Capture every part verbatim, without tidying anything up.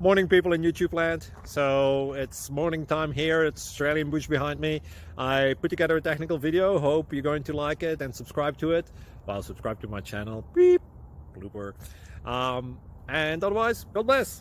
Morning, people in YouTube land. So it's morning time here. It's Australian bush behind me. I put together a technical video. Hope you're going to like it and subscribe to it. Well, subscribe to my channel. Beep. Blooper. Um, and otherwise, God bless.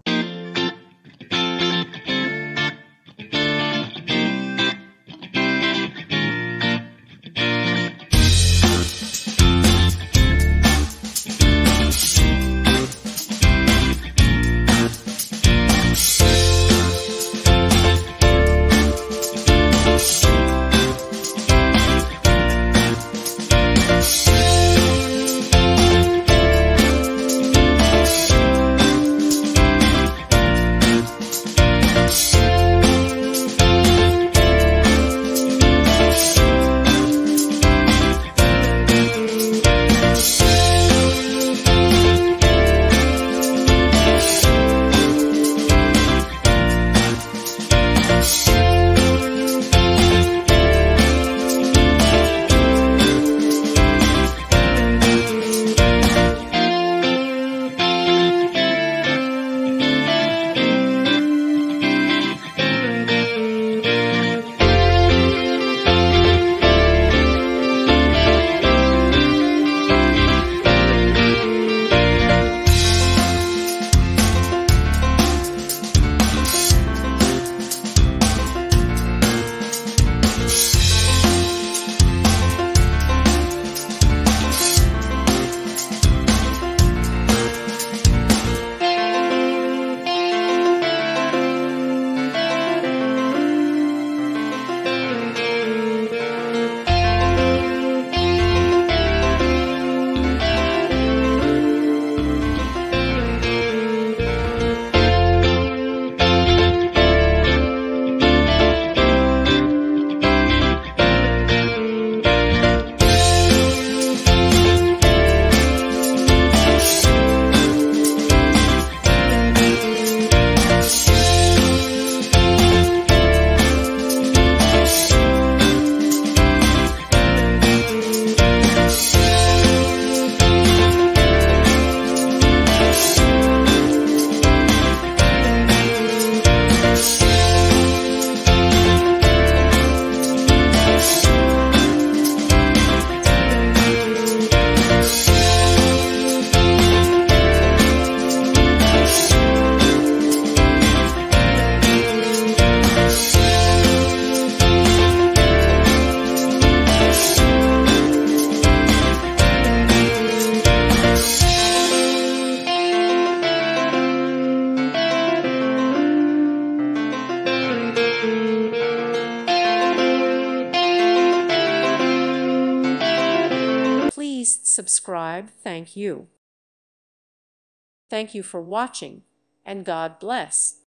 Please subscribe. Thank you. Thank you for watching, and God bless.